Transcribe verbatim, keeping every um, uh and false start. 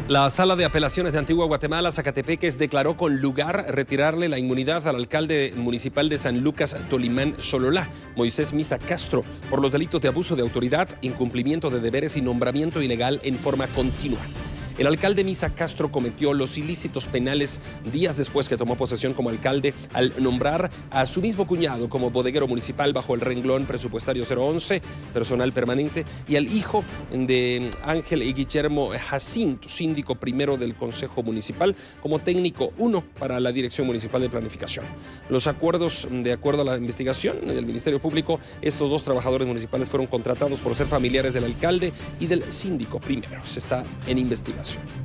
La Sala de Apelaciones de Antigua Guatemala, Zacatepeques, declaró con lugar retirarle la inmunidad al alcalde municipal de San Lucas, Tolimán, Xololá, Moisés Misa Castro, por los delitos de abuso de autoridad, incumplimiento de deberes y nombramiento ilegal en forma continua. El alcalde Misa Castro cometió los ilícitos penales días después que tomó posesión como alcalde al nombrar a su mismo cuñado como bodeguero municipal bajo el renglón presupuestario cero once, personal permanente, y al hijo de Ángel y Guillermo Jacinto, síndico primero del Consejo Municipal, como técnico uno para la Dirección Municipal de Planificación. Los acuerdos, de acuerdo a la investigación del Ministerio Público, estos dos trabajadores municipales fueron contratados por ser familiares del alcalde y del síndico primero. Se está en investigación.